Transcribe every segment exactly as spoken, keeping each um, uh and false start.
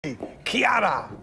Chiara.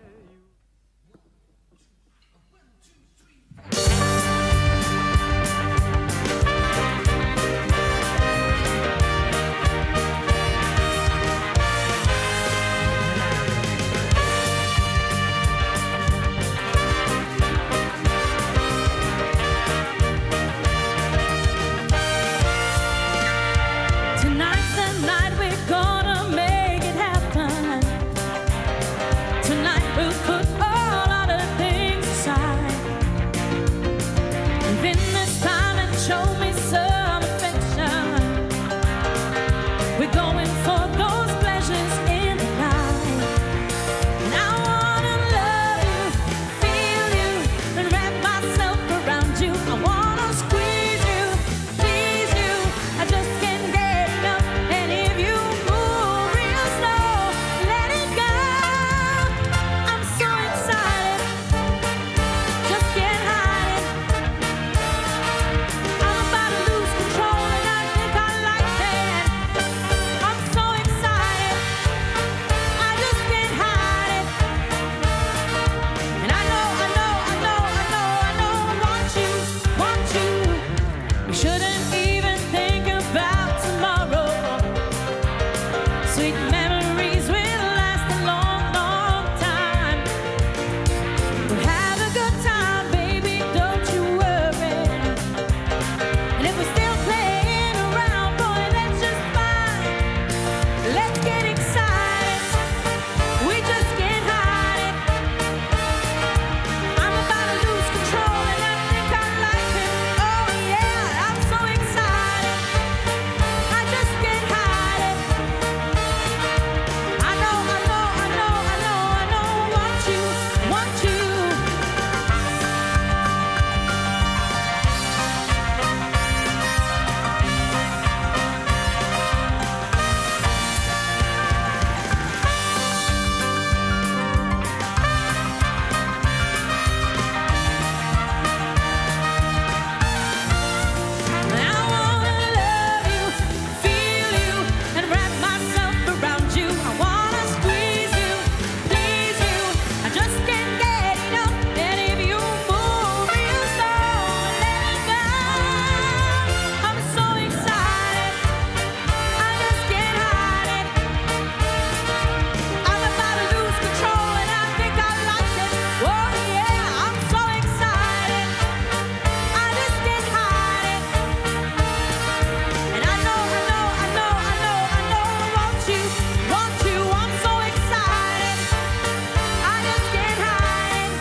Tonight's the night we're gonna make it happen. Tonight we'll put all other things aside. Within this time and show me some affection. We're going for those pleasures in the night. And I wanna love you, feel you, and wrap myself around you. I wanna squeeze you, please you. I just can't get enough. And if you move real slow, let it go. I'm so excited, just can't hide it. I'm about to lose control and I think I like that. I'm so excited, I just can't hide it. And I know, I know, I know, I know, I know I want you, want you. We shouldn't even think about tomorrow. Sweet memories will last a long, long time. We'll have a good time, baby, don't you worry. And if we're still playing around, boy, that's just fine. Let's get excited, we just can't hide it. I'm about to lose control and I think I like it. Oh yeah, I'm so excited, I just can't hide it. I know, I know, I know, I know, I know I want you, want you. I wanna love you, feel you, and wrap myself around you. I wanna squeeze you, please you. I just can't get enough. And if you move real slow, let it go. I'm so excited, I just can't hide it. I'm about to lose control and I think I like it. Oh yeah, I'm so excited, I just can't hide it. And I know, I know, I know, I know, I know I want you, want you. I'm so excited, I just can't hide it.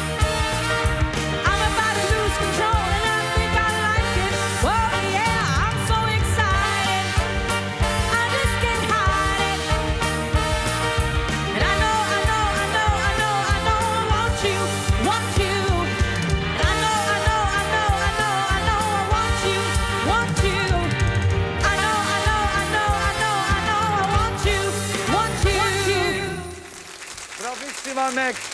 I'm about to lose control and I think I like it. Oh yeah, I'm so excited, I just can't hide it. And I know, I know, I know, I know, I know I want you, want you. And I know, I know, I know, I know, I know I want you, want you. I know, I know, I know, I know, I know I want you, want you. Bravissima Max.